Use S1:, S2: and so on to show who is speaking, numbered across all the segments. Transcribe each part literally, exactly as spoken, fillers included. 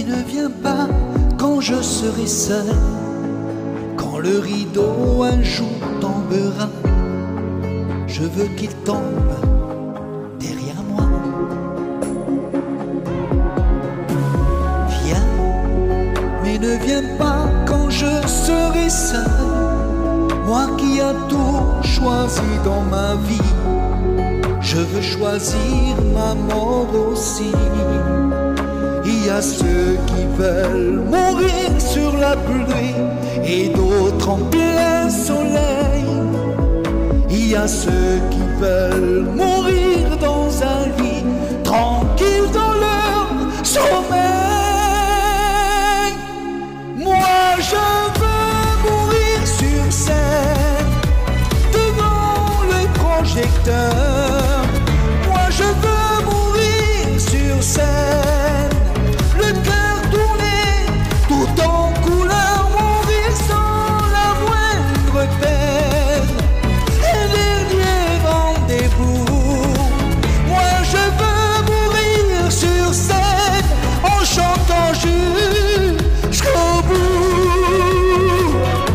S1: Mais ne viens pas quand je serai seul, quand le rideau un jour tombera. Je veux qu'il tombe derrière moi. Viens, mais ne viens pas quand je serai seul, moi qui a tout choisi dans ma vie. Je veux choisir ma mort aussi. Il y a ceux qui veulent mourir sur la pluie et d'autres en plein soleil. Il y a ceux qui veulent mourir dans un lit, tranquille dans leur sommeil. Moi je veux mourir sur scène, devant le projecteur. Moi je veux mourir sur scène, le cœur tourné tout en couleur, mourir sans la moindre peine. Un dernier rendez-vous. Moi je veux mourir sur scène en chantant jusqu'au bout.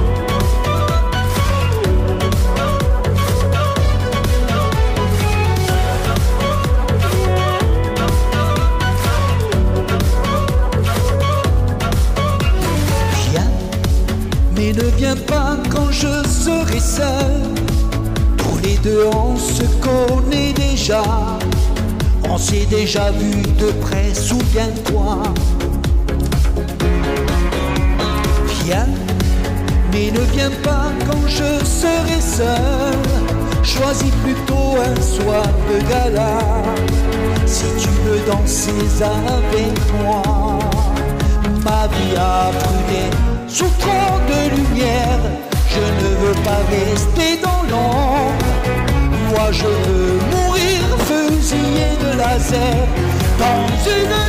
S1: Viens, mais ne viens pas quand je serai seul. Tous les deux on se connaît déjà, on s'est déjà vu de près, souviens-toi. Viens, mais ne viens pas quand je serai seul. Choisis plutôt un soir de gala, si tu veux danser avec moi. Ma vie a brûlé sous trop de lumière, je ne veux pas rester dans l'ombre. Moi je veux mourir fusillé de laser dans une